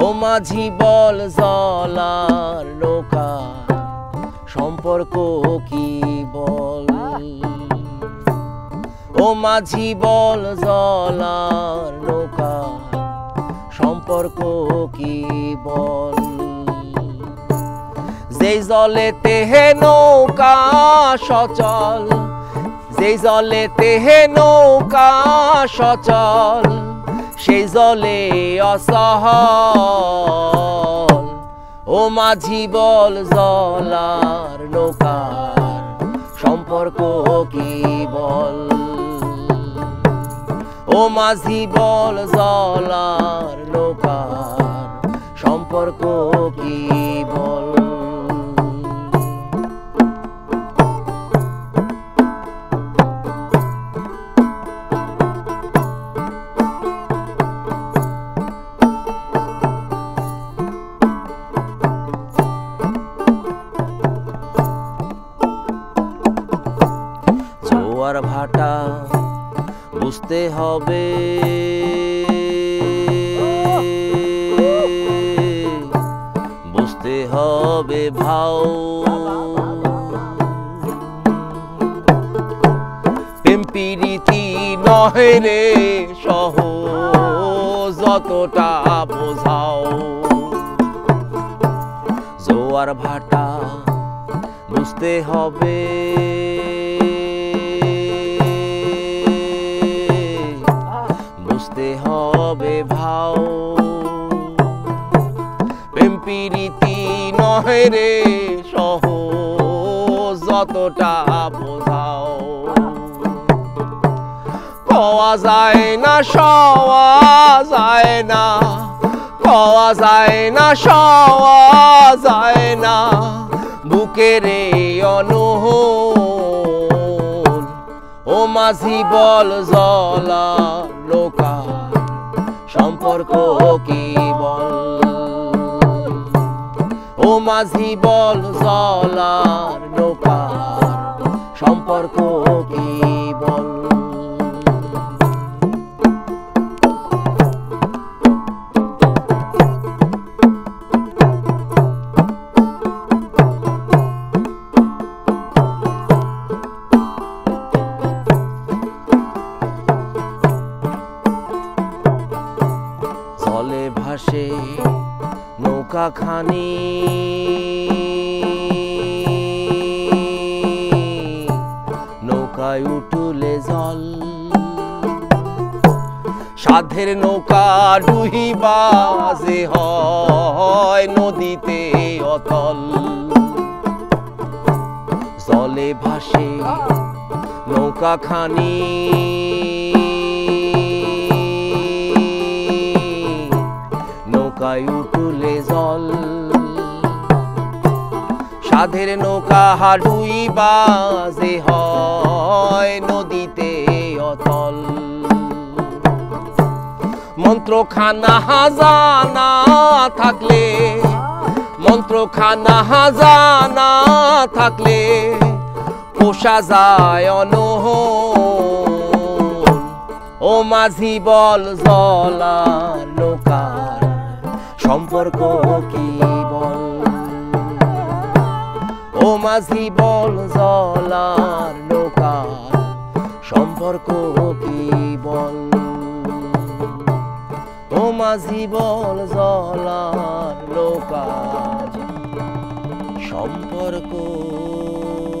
ও মাঝি বল জলার নৌকা সম্পর্ক কি বল। ও মাঝি বল জলার নৌকা সম্পর্ক কি বল। যেই জলেতে হে নৌকা সচল, যেই জলেতে হে নৌকা সচল, সেই জলে অসহল। ও মাঝি বল জলার নৌকার সম্পর্ক কি বল। ও মাঝি বল জলার নৌকার সম্পর্ক কি বল। জোয়ার ভাটা বুঝতে হবে, বুঝতে হবে ভাও। প্রেম প্রীতি নহে রে সহজ যতটা বোঝাও। জোয়ার ভাটা বুঝতে হবে, বুঝতে হবে ভাও। প্রেম প্রীতি নহে রে সহজ যতটা বোঝাও। পাওয়া যায় না সওয়া যায় না, পাওয়া যায় না সওয়া যায় না বুকের অনহল। ও মাঝি বল জলার নৌকার সম্পর্ক কি বল। ও মাঝি বল জলার নৌকার সম্পর্ক কি বল। জলে ভাসে নৌকা খানি, নৌকায় উঠলে জল। সাধের নৌকা ডুহিবা যে হয় নদীতে অতল। জলে ভাসে নৌকা খানি, নৌকায় উঠলে জল। সাধের নৌকা ডুইবা যে হয় নদীতে অতল। মন্ত্রখানা জানা থাকলে, মন্ত্রখানা জানা থাকলে পোষা যায় অনহল। ও মাঝি বল জলার নৌকার সম্পর্ক কি বল। ও মাঝি বল জলার নৌকার সম্পর্ক কি বল। ও মাঝি বল জলার নৌকার সম্পর্ক